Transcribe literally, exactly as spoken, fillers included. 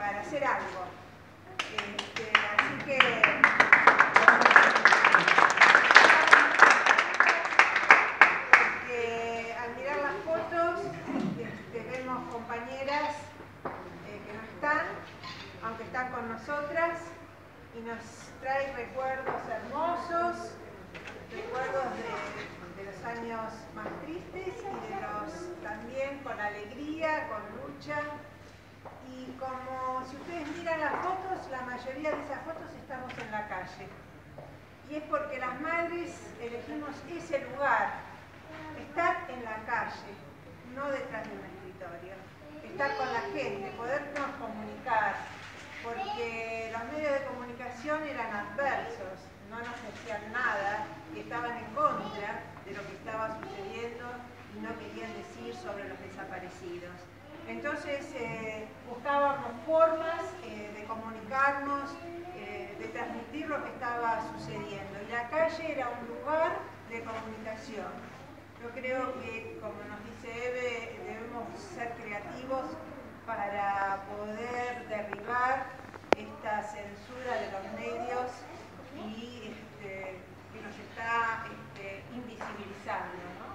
para hacer algo. Este, así que Porque al mirar las fotos este, vemos compañeras eh, que no están, aunque están con nosotras, y nos trae recuerdos hermosos, recuerdos de, de los años más tristes y de los también con alegría, con lucha. Y como si ustedes miran las fotos, la mayoría de esas fotos estamos en la calle. Y es porque las madres elegimos ese lugar, estar en la calle, no detrás de un escritorio, estar con la gente, podernos comunicar, porque los medios de comunicación eran adversos, no nos decían nada y estaban en contra de lo que estaba sucediendo y no querían decir sobre los desaparecidos. Entonces eh, buscábamos formas eh, de comunicarnos, eh, de transmitir lo que estaba sucediendo. Y la calle era un lugar de comunicación. Yo creo que, como nos dice Eve, debemos ser creativos para poder derribar esta censura de los medios y este, que nos está este, invisibilizando, ¿no?